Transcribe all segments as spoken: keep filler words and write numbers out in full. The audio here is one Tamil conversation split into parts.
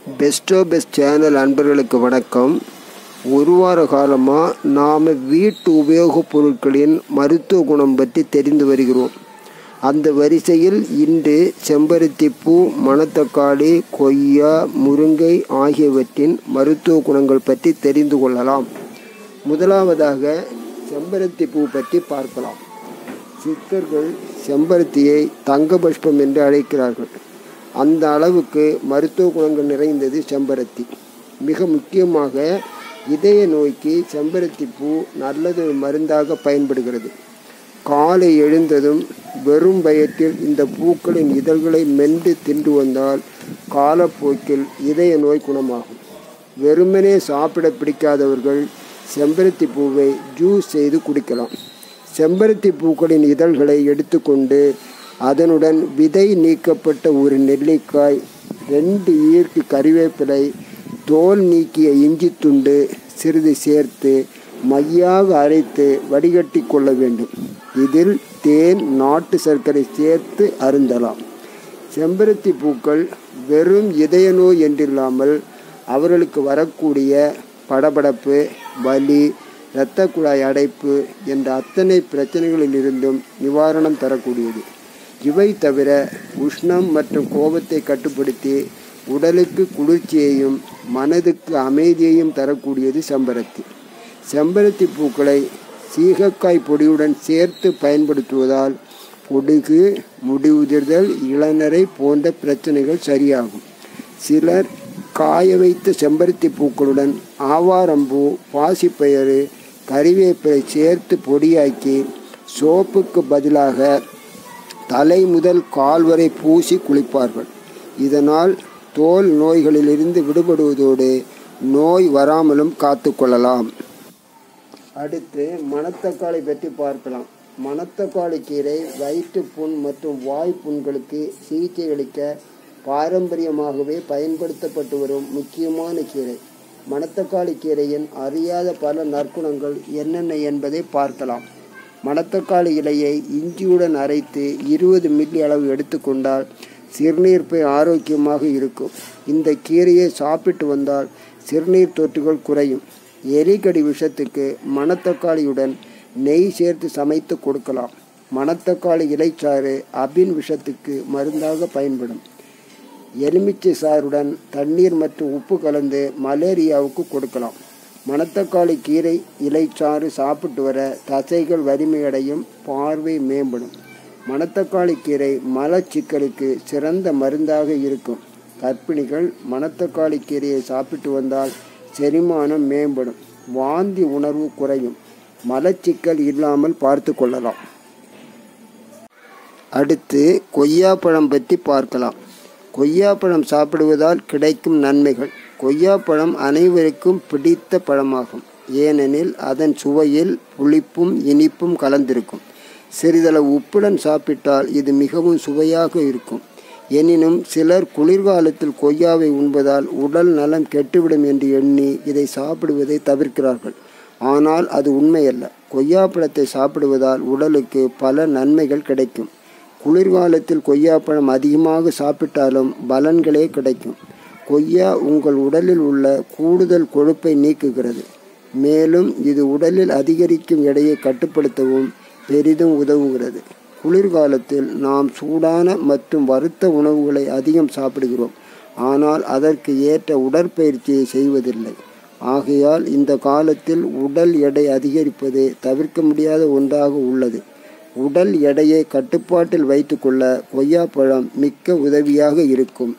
பெஸ்டோ பெஸ்ட் சேனல் அன்பர்களுக்கு வணக்கம். ஒரு வார காலமாக நாம் வீட்டு உபயோகப் பொருட்களின் மருத்துவ குணம் பற்றி தெரிந்து வருகிறோம். அந்த வரிசையில் இன்று செம்பருத்தி பூ, மணத்தக்காளி, கொய்யா, முருங்கை ஆகியவற்றின் மருத்துவ குணங்கள் பற்றி தெரிந்து கொள்ளலாம். முதலாவதாக செம்பருத்தி பூ பற்றி பார்க்கலாம். சித்தர்கள் செம்பருத்தியை தங்க புஷ்பம் என்று அழைக்கிறார்கள். அந்த அளவுக்கு மருத்துவ குணங்கள் நிறைந்தது செம்பருத்தி. மிக முக்கியமாக இதய நோய்க்கு செம்பருத்தி பூ நல்லது மருந்தாக பயன்படுகிறது. காலை எழுந்ததும் வெறும் வயிற்றில் இந்த பூக்களின் இதழ்களை மென்று தின்று வந்தால் காலப்போக்கில் இதய நோய் குணமாகும். வெறுமனே சாப்பிட பிடிக்காதவர்கள் செம்பருத்தி பூவை ஜூஸ் செய்து குடிக்கலாம். செம்பருத்தி பூக்களின் இதழ்களை எடுத்துக்கொண்டு அதனுடன் விதை நீக்கப்பட்ட ஒரு நெல்லிக்காய், ரெண்டு ஈர்க்கு கறிவேப்பிலை, தோல் நீக்கிய இஞ்சி துண்டு சிறிது சேர்த்து மையாக அரைத்து வடிகட்டி கொள்ள வேண்டும். இதில் தேன், நாட்டு சர்க்கரை சேர்த்து அருந்தலாம். செம்பருத்தி பூக்கள் வெறும் இதய நோய் என்றில்லாமல் அவர்களுக்கு வரக்கூடிய படபடப்பு, வலி, இரத்த குழாய் அடைப்பு என்ற அத்தனை பிரச்சனைகளிலிருந்தும் நிவாரணம் தரக்கூடியது. இவை தவிர உஷ்ணம் மற்றும் கோபத்தை கட்டுப்படுத்தி உடலுக்கு குளிர்ச்சியையும் மனதுக்கு அமைதியையும் தரக்கூடியது செம்பருத்தி. செம்பருத்தி பூக்களை சீகக்காய் பொடியுடன் சேர்த்து பயன்படுத்துவதால் பொடுகு, முடி உதிர்தல், இளநரை போன்ற பிரச்சனைகள் சரியாகும். சிலர் காய வைத்த செம்பருத்தி பூக்களுடன் ஆவாரம்பூ, பாசிப்பயிறு, கறிவேப்பிலை சேர்த்து பொடியாக்கி சோப்புக்கு பதிலாக தலை முதல் கால் வரை பூசி குளிப்பார்கள். இதனால் தோல் நோய்களிலிருந்து விடுபடுவதோடு நோய் வராமலும் காத்து கொள்ளலாம். அடுத்து மணத்தக்காளி பற்றி பார்க்கலாம். மணத்தக்காளி கீரை வயிற்றுப்புண் மற்றும் வாய் புண்களுக்கு சிகிச்சை அளிக்க பாரம்பரியமாகவே பயன்படுத்தப்பட்டு வரும் முக்கியமான கீரை. மணத்தக்காளி கீரையின் அறியாத பல நற்குணங்கள் என்னென்ன என்பதை பார்க்கலாம். மணத்தக்காளி இலையை இஞ்சியுடன் அரைத்து இருபது மில்லி அளவு எடுத்துக்கொண்டால் சிறுநீர்ப்பை ஆரோக்கியமாக இருக்கும். இந்த கீரையை சாப்பிட்டு வந்தால் சிறுநீர் தொற்றுகள் குறையும். எலிக்கடி விஷத்துக்கு மணத்தக்காளியுடன் நெய் சேர்த்து சமைத்து கொடுக்கலாம். மணத்தக்காளி இலைச்சாறு அபின் விஷத்துக்கு மருந்தாக பயன்படும். எலுமிச்சை சாறுடன் தண்ணீர் மற்றும் உப்பு கலந்து மலேரியாவுக்கு கொடுக்கலாம். மணத்தக்காளி கீரை இலைச்சாறு சாப்பிட்டு வர தசைகள் வலிமையடையும், பார்வை மேம்படும். மணத்தக்காளி கீரை மலச்சிக்கலுக்கு சிறந்த மருந்தாக இருக்கும். கர்ப்பிணிகள் மணத்தக்காளி கீரையை சாப்பிட்டு வந்தால் செரிமானம் மேம்படும், வாந்தி உணர்வு குறையும், மலச்சிக்கல் இல்லாமல் பார்த்து கொள்ளலாம். அடுத்து கொய்யாப்பழம் பற்றி பார்க்கலாம். கொய்யாப்பழம் சாப்பிடுவதால் கிடைக்கும் நன்மைகள். கொய்யாப்பழம் அனைவருக்கும் பிடித்த பழமாகும். ஏனெனில் அதன் சுவையில் புளிப்பும் இனிப்பும் கலந்திருக்கும். சிறிதளவு உப்புடன் சாப்பிட்டால் இது மிகவும் சுவையாக இருக்கும். எனினும் சிலர் குளிர்காலத்தில் கொய்யாவை உண்பதால் உடல் நலம் கெட்டுவிடும் என்று எண்ணி இதை சாப்பிடுவதை தவிர்க்கிறார்கள். ஆனால் அது உண்மையல்ல. கொய்யாப்பழத்தை சாப்பிடுவதால் உடலுக்கு பல நன்மைகள் கிடைக்கும். குளிர்காலத்தில் கொய்யாப்பழம் அதிகமாக சாப்பிட்டாலும் பலன்களே கிடைக்கும். கொய்யா உங்கள் உடலில் உள்ள கூடுதல் கொழுப்பை நீக்குகிறது. மேலும் இது உடலில் அதிகரிக்கும் எடையை கட்டுப்படுத்தவும் பெரிதும் உதவுகிறது. குளிர்காலத்தில் நாம் சூடான மற்றும் வறுத்த உணவுகளை அதிகம் சாப்பிடுகிறோம். ஆனால் அதற்கு ஏற்ற உடற்பயிற்சியை செய்வதில்லை. ஆகையால் இந்த காலத்தில் உடல் எடை அதிகரிப்பது தவிர்க்க முடியாத ஒன்றாக உள்ளது. உடல் எடையை கட்டுப்பாட்டில் வைத்து கொள்ள கொய்யாப்பழம் மிக்க உதவியாக இருக்கும்.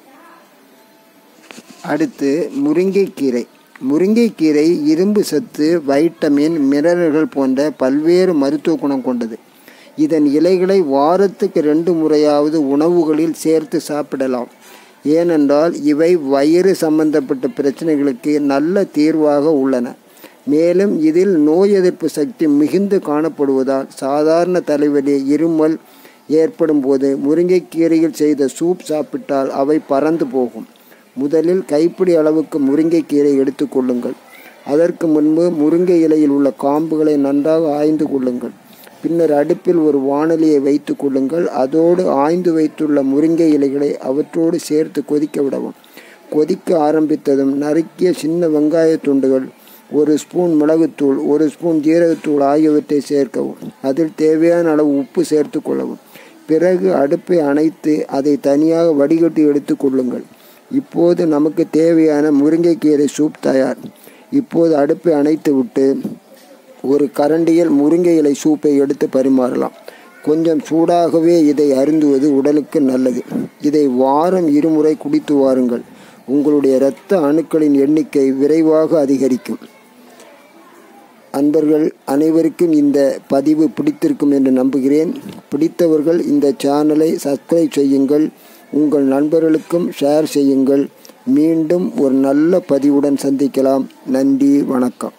அடுத்து முருங்கைக்கீரை. முருங்கைக்கீரை இரும்பு சத்து, வைட்டமின், மினரல்கள் போன்ற பல்வேறு மருத்துவ குணம் கொண்டது. இதன் இலைகளை வாரத்துக்கு ரெண்டு முறையாவது உணவுகளில் சேர்த்து சாப்பிடலாம். ஏனென்றால் இவை வயிறு சம்பந்தப்பட்ட பிரச்சனைகளுக்கு நல்ல தீர்வாக உள்ளன. மேலும் இதில் நோய் எதிர்ப்பு சக்தி மிகுந்து காணப்படுவதால் சாதாரண தலைவலி, இருமல் ஏற்படும் போது முருங்கைக்கீரையில் செய்த சூப் சாப்பிட்டால் அவை பறந்து போகும். முதலில் கைப்பிடி அளவுக்கு முருங்கைக்கீரை எடுத்துக்கொள்ளுங்கள். அதற்கு முன்பு முருங்கை இலையில் உள்ள காம்புகளை நன்றாக ஆய்ந்து கொள்ளுங்கள். பின்னர் அடுப்பில் ஒரு வாணலியை வைத்து கொள்ளுங்கள். அதோடு ஆய்ந்து வைத்துள்ள முருங்கை இலைகளை அவற்றோடு சேர்த்து கொதிக்க விடவும். கொதிக்க ஆரம்பித்ததும் நறுக்கிய சின்ன வெங்காய துண்டுகள், ஒரு ஸ்பூன் மிளகுத்தூள், ஒரு ஸ்பூன் ஜீரகத்தூள் ஆகியவற்றை சேர்க்கவும். அதில் தேவையான அளவு உப்பு சேர்த்து கொள்ளவும். பிறகு அடுப்பை அணைத்து அதை தனியாக வடிகட்டி எடுத்து கொள்ளுங்கள். இப்போது நமக்கு தேவையான முருங்கைக்கீரை சூப் தயார். இப்போது அடுப்பை அணைத்து விட்டு ஒரு கரண்டியில் முருங்கை இலை சூப்பை எடுத்து பரிமாறலாம். கொஞ்சம் சூடாகவே இதை அருந்துவது உடலுக்கு நல்லது. இதை வாரம் இருமுறை குடித்து வாருங்கள். உங்களுடைய இரத்த அணுக்களின் எண்ணிக்கை விரைவாக அதிகரிக்கும். அன்பர்கள் அனைவருக்கும் இந்த பதிவு பிடித்திருக்கும் என்று நம்புகிறேன். பிடித்தவர்கள் இந்த சேனலை சப்ஸ்கிரைப் செய்யுங்கள். உங்கள் நண்பர்களுக்கும் ஷேர் செய்யுங்கள். மீண்டும் ஒரு நல்ல பதிவுடன் சந்திக்கலாம். நன்றி, வணக்கம்.